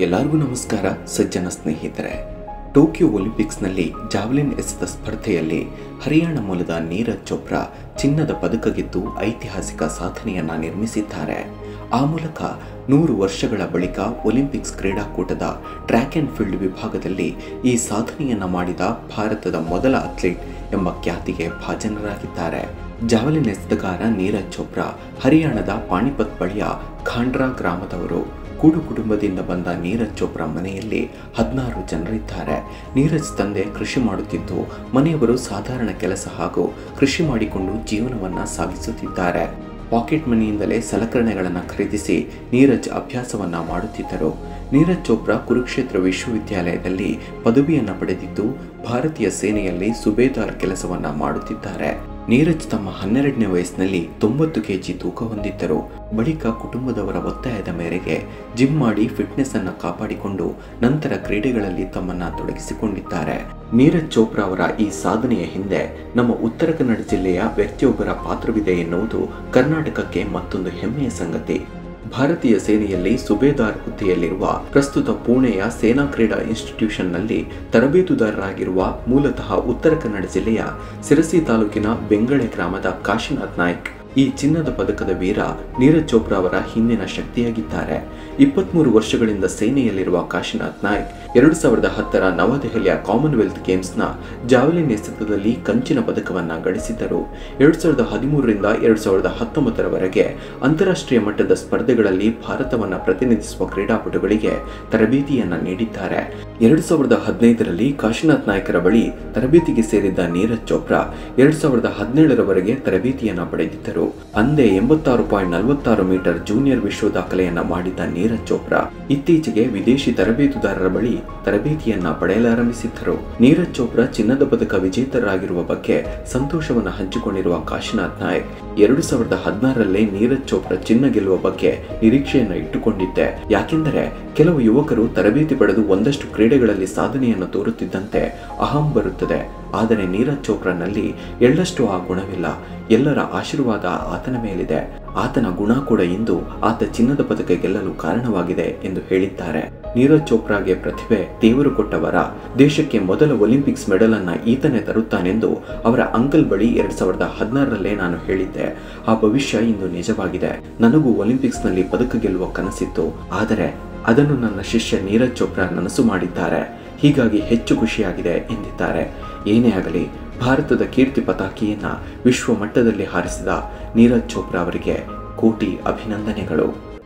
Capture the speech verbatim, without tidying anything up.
ಎಲ್ಲರಿಗೂ ನಮಸ್ಕಾರ ಸಜ್ಜನ ಸ್ನೇಹಿತರೆ. ಟೋಕಿಯೋ ಒಲಿಂಪಿಕ್ಸ್ನಲ್ಲಿ ಜಾವೆಲಿನ್ ಎಸೆತ ಸ್ಪರ್ಧೆಯಲ್ಲಿ ಹರಿಯಾಣ ಮೂಲದ ನೀರಜ್ ಚೋಪ್ರಾ ಚಿನ್ನದ ಪದಕ ಗೆದ್ದು ಐತಿಹಾಸಿಕ ಸಾಧನೆಯನ್ನ ನಿರ್ಮಿಸಿದ್ದಾರೆ. ಆ ಮೂಲಕ ನೂರು ವರ್ಷಗಳ ಬಳಿಕ ಒಲಿಂಪಿಕ್ಸ್ ಕ್ರೀಡಾಕೂಟದ ಟ್ರ್ಯಾಕ್ ಆ್ಯಂಡ್ ಫೀಲ್ಡ್ ವಿಭಾಗದಲ್ಲಿ ಈ ಸಾಧನೆಯನ್ನ ಮಾಡಿದ ಭಾರತದ ಮೊದಲ ಅಥ್ಲೀಟ್ ಎಂಬ ಖ್ಯಾತಿಗೆ ಭಾಜನರಾಗಿದ್ದಾರೆ. ಜಾವೆಲಿನ್ ಎಸೆತಗಾರ ನೀರಜ್ ಚೋಪ್ರಾ ಹರಿಯಾಣದ ಪಾಣಿಪತ್ ಬಳಿಯ ಖಾಂಡ್ರಾ ಗ್ರಾಮದವರು. ಕೂಡು ಕುಟುಂಬದಿಂದ ಬಂದ ನೀರಜ್ ಚೋಪ್ರಾ ಮನೆಯಲ್ಲಿ ಹದಿನಾರು ಜನರಿದ್ದಾರೆ. ನೀರಜ್ ತಂದೆ ಕೃಷಿ ಮಾಡುತ್ತಿದ್ದು ಮನೆಯವರು ಸಾಧಾರಣ ಕೆಲಸ ಹಾಗೂ ಕೃಷಿ ಮಾಡಿಕೊಂಡು ಜೀವನವನ್ನ ಸಾಗಿಸುತ್ತಿದ್ದಾರೆ. ಪಾಕೆಟ್ ಮನಿಯಿಂದಲೇ ಸಲಕರಣೆಗಳನ್ನು ಖರೀದಿಸಿ ನೀರಜ್ ಅಭ್ಯಾಸವನ್ನ ಮಾಡುತ್ತಿದ್ದರು. ನೀರಜ್ ಚೋಪ್ರಾ ಕುರುಕ್ಷೇತ್ರ ವಿಶ್ವವಿದ್ಯಾಲಯದಲ್ಲಿ ಪದವಿಯನ್ನು ಪಡೆದಿದ್ದು ಭಾರತೀಯ ಸೇನೆಯಲ್ಲಿ ಸುಬೇದಾರ್ ಕೆಲಸವನ್ನ ಮಾಡುತ್ತಿದ್ದಾರೆ. ನೀರಜ್ ತಮ್ಮ ಹನ್ನೆರಡನೇ ವಯಸ್ಸಿನಲ್ಲಿ ತೊಂಬತ್ತು ಕೆಜಿ ತೂಕ ಹೊಂದಿದ್ದರು. ಬಳಿಕ ಕುಟುಂಬದವರ ಒತ್ತಾಯದ ಮೇರೆಗೆ ಜಿಮ್ ಮಾಡಿ ಫಿಟ್ನೆಸ್ ಅನ್ನು ಕಾಪಾಡಿಕೊಂಡು ನಂತರ ಕ್ರೀಡೆಗಳಲ್ಲಿ ತಮ್ಮನ್ನ ತೊಡಗಿಸಿಕೊಂಡಿದ್ದಾರೆ. ನೀರಜ್ ಚೋಪ್ರಾ ಅವರ ಈ ಸಾಧನೆಯ ಹಿಂದೆ ನಮ್ಮ ಉತ್ತರ ಕನ್ನಡ ಜಿಲ್ಲೆಯ ವ್ಯಕ್ತಿಯೊಬ್ಬರ ಪಾತ್ರವಿದೆ ಎನ್ನುವುದು ಕರ್ನಾಟಕಕ್ಕೆ ಮತ್ತೊಂದು ಹೆಮ್ಮೆಯ ಸಂಗತಿ. ಭಾರತೀಯ ಸೇನೆಯಲ್ಲಿ ಸುಬೇದಾರ್ ಹುದ್ದೆಯಲ್ಲಿರುವ ಪ್ರಸ್ತುತ ಪುಣೆಯ ಸೇನಾ ಕ್ರೀಡಾ ಇನ್ಸ್ಟಿಟ್ಯೂಷನ್ನಲ್ಲಿ ತರಬೇತುದಾರರಾಗಿರುವ ಮೂಲತಃ ಉತ್ತರ ಕನ್ನಡ ಜಿಲ್ಲೆಯ ಸಿರಸಿ ತಾಲೂಕಿನ ಬೆಂಗಳೆ ಗ್ರಾಮದ ಕಾಶಿನಾಥ್ ನಾಯ್ಕ್ ಈ ಚಿನ್ನದ ಪದಕದ ವೀರ ನೀರಜ್ ಚೋಪ್ರಾ ಅವರ ಹಿಂದಿನ ಶಕ್ತಿಯಾಗಿದ್ದಾರೆ. ಇಪ್ಪತ್ಮೂರು ವರ್ಷಗಳಿಂದ ಸೇನೆಯಲ್ಲಿರುವ ಕಾಶಿನಾಥ್ ನಾಯ್ಕ್ ಎರಡು ಸಾವಿರದ ಹತ್ತರ ನವದೆಹಲಿಯ ಕಾಮನ್ವೆಲ್ತ್ ಗೇಮ್ಸ್ನ ಜಾವೆಲಿನ್ ಎಸೆತದಲ್ಲಿ ಕಂಚಿನ ಪದಕವನ್ನ ಗಳಿಸಿದ್ದರು. ಎರಡು ಸಾವಿರದ ಹದಿಮೂರರಿಂದ ಎರಡು ಸಾವಿರದ ಹತ್ತೊಂಬತ್ತರವರೆಗೆ ಅಂತಾರಾಷ್ಟ್ರೀಯ ಮಟ್ಟದ ಸ್ಪರ್ಧೆಗಳಲ್ಲಿ ಭಾರತವನ್ನ ಪ್ರತಿನಿಧಿಸುವ ಕ್ರೀಡಾಪಟುಗಳಿಗೆ ತರಬೇತಿಯನ್ನ ನೀಡಿದ್ದಾರೆ. ಎರಡು ಸಾವಿರದ ಹದಿನೈದರಲ್ಲಿ ಕಾಶಿನಾಥ್ ನಾಯ್ಕರ ಬಳಿ ತರಬೇತಿಗೆ ಸೇರಿದ್ದ ನೀರಜ್ ಚೋಪ್ರಾ ಎರಡು ಸಾವಿರದ ಹದಿನೇಳರವರೆಗೆ ತರಬೇತಿಯನ್ನ ಪಡೆದಿದ್ದರು. ಅಂದೇ ಎಂಬತ್ತಾರು ಪಾಯಿಂಟ್ ನಲವತ್ತಾರು ಮೀಟರ್ ಜೂನಿಯರ್ ವಿಶ್ವ ದಾಖಲೆಯನ್ನ ಮಾಡಿದ್ದ ನೀರಜ್ ಚೋಪ್ರಾ ಇತ್ತೀಚೆಗೆ ವಿದೇಶಿ ತರಬೇತುದಾರರ ಬಳಿ ತರಬೇತಿಯನ್ನ ಪಡೆಯಲಾರಂಭಿಸಿದ್ದರು. ನೀರಜ್ ಚೋಪ್ರಾ ಚಿನ್ನದ ಪದಕ ವಿಜೇತರಾಗಿರುವ ಬಗ್ಗೆ ಸಂತೋಷವನ್ನ ಹಂಚಿಕೊಂಡಿರುವ ಕಾಶಿನಾಥ್ ನಾಯ್ಕ್ ಎರಡು ಸಾವಿರದ ಹದಿನಾರರಲ್ಲೇ ನೀರಜ್ ಚೋಪ್ರಾ ಚಿನ್ನ ಗೆಲ್ಲುವ ಬಗ್ಗೆ ನಿರೀಕ್ಷೆಯನ್ನ ಇಟ್ಟುಕೊಂಡಿದ್ದೆ. ಯಾಕೆಂದರೆ ಕೆಲವು ಯುವಕರು ತರಬೇತಿ ಪಡೆದು ಒಂದಷ್ಟು ಕ್ರೀಡೆಗಳಲ್ಲಿ ಸಾಧನೆಯನ್ನು ತೋರುತ್ತಿದ್ದಂತೆ ಅಹಂ ಬರುತ್ತದೆ. ಆದರೆ ನೀರಜ್ ಚೋಪ್ರಾನಲ್ಲಿ ಎಳ್ಳಷ್ಟು ಆ ಗುಣವಿಲ್ಲ. ಎಲ್ಲರ ಆಶೀರ್ವಾದ ಆತನ ಮೇಲಿದೆ. ಆತನ ಗುಣ ಕೂಡ ಇಂದು ಆತ ಚಿನ್ನದ ಪದಕ ಗೆಲ್ಲಲು ಕಾರಣವಾಗಿದೆ ಎಂದು ಹೇಳಿದ್ದಾರೆ. ನೀರಜ್ ಚೋಪ್ರಾಗೆ ಪ್ರತಿಭೆ ದೇವರು ಕೊಟ್ಟ ವರ. ದೇಶಕ್ಕೆ ಮೊದಲ ಒಲಿಂಪಿಕ್ಸ್ ಮೆಡಲ್ ಅನ್ನ ಈತನೇ ತರುತ್ತಾನೆಂದು ಅವರ ಅಂಕಲ್ ಬಳಿ ಎರಡ್ ಸಾವಿರದ ಹದಿನಾರರಲ್ಲೇ ನಾನು ಹೇಳಿದ್ದೆ. ಆ ಭವಿಷ್ಯ ಇಂದು ನಿಜವಾಗಿದೆ. ನನಗೂ ಒಲಿಂಪಿಕ್ಸ್ ನಲ್ಲಿ ಪದಕ ಗೆಲ್ಲುವ ಕನಸಿತ್ತು. ಆದರೆ ಅದನ್ನು ನನ್ನ ಶಿಷ್ಯ ನೀರಜ್ ಚೋಪ್ರಾ ನನಸು ಮಾಡಿದ್ದಾರೆ. ಹೀಗಾಗಿ ಹೆಚ್ಚು ಖುಷಿಯಾಗಿದೆ ಎಂದಿದ್ದಾರೆ. ಏನೇ ಆಗಲಿ, ಭಾರತದ ಕೀರ್ತಿ ಪತಾಕಿಯನ್ನ ವಿಶ್ವ ಮಟ್ಟದಲ್ಲಿ ಹಾರಿಸಿದ ನೀರಜ್ ಚೋಪ್ರಾ ಅವರಿಗೆ ಕೋಟಿ ಅಭಿನಂದನೆಗಳು.